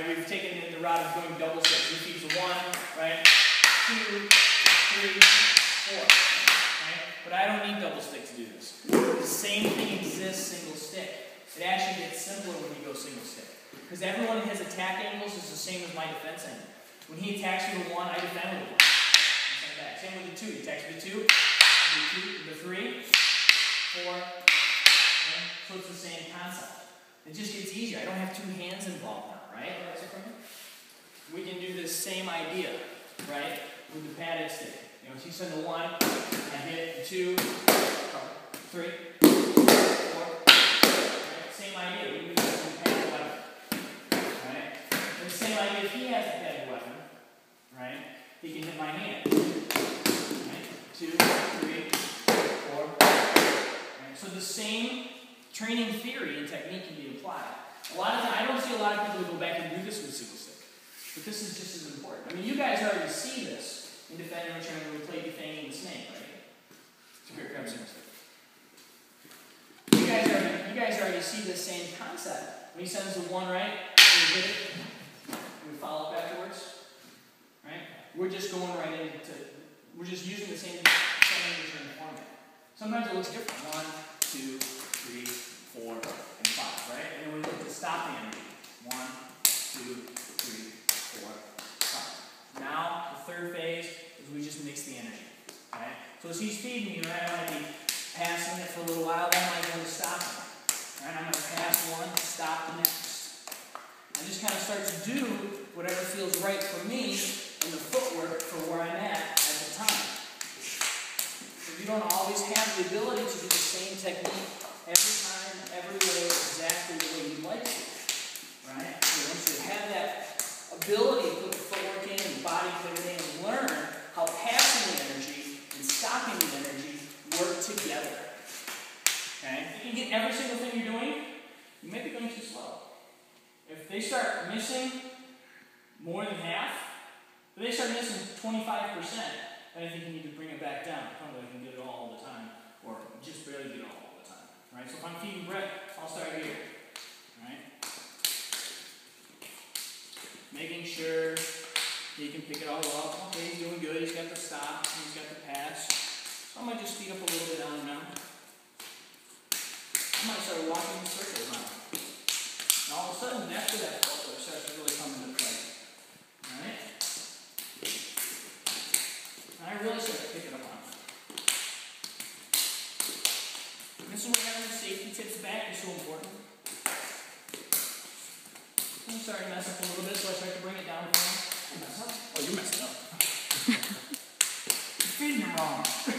We've taken the route of going double sticks. He keeps 1, right? 2, 3, 4. Right? But I don't need double stick to do this. The same thing exists single stick. It actually gets simpler when you go single stick. Because everyone that has attack angles is the same as my defense angle. When he attacks me with 1, I defend with 1. Like that. Same with the 2. He attacks with 2, the 3, 4. Okay? So it's the same concept. It just gets easier. I don't have 2 hands involved now, right? We can do this same idea, right? With the padded stick. You know, so you send the 1, I hit 2, 3, 4. Right? Same idea. We use this with the padded weapon. Right? And the same idea if he has a padded weapon, right? He can hit my hand. Right? 2, 3, 4. Right? So the same training theory and technique can be applied. A lot of times, I don't see a lot of people who go back and do this with single stick. But this is just as important. I mean, you guys already see this in Defend and Return when we play Defanging the Snake, right? So here, grab single stick. You guys already see the same concept. When he sends the 1 right, we hit it, and we follow up afterwards. Right? We're just going right into, we're just using the same Defend and Return format. Sometimes it looks different. 1, 2, 3, 4, and 5, right? And then we look to stop the energy. 1, 2, 3, 4, 5. Now, the third phase is we just mix the energy. Right? So as he's feeding me, right, I'm going to be passing it for a little while, then I'm going to stop it. Right? I'm going to pass 1, stop the next. I just kind of start to do whatever feels right for me and the footwork for where I'm at the time. So you don't always have the ability to do the same technique every time, every way, exactly the way you'd like to. Right? So once you have that ability to put the footwork in and body pivoting and learn how passing the energy and stopping the energy work together. Okay? If you can get every single thing you're doing, you may be going too slow. If they start missing more than half, if they start missing 25%, then I think you need to bring it back down. Probably I can get it all the time, or just barely get it all the time. Right? So if I'm feeding Brett, I'll start here. Right? Making sure he can pick it all up. Okay, he's doing good. He's got the stop. He's got the pass. So I might just speed up a little bit on him now. I might start walking in circles now. And all of a sudden, after that footwork starts to really come into play. Alright? And I really start to pick it up on him. And this is where having the safety tips back is so important. I'm starting to mess up a little bit, so I start to bring it down for him. You mess up? Oh, you messed up. You're feeding him wrong.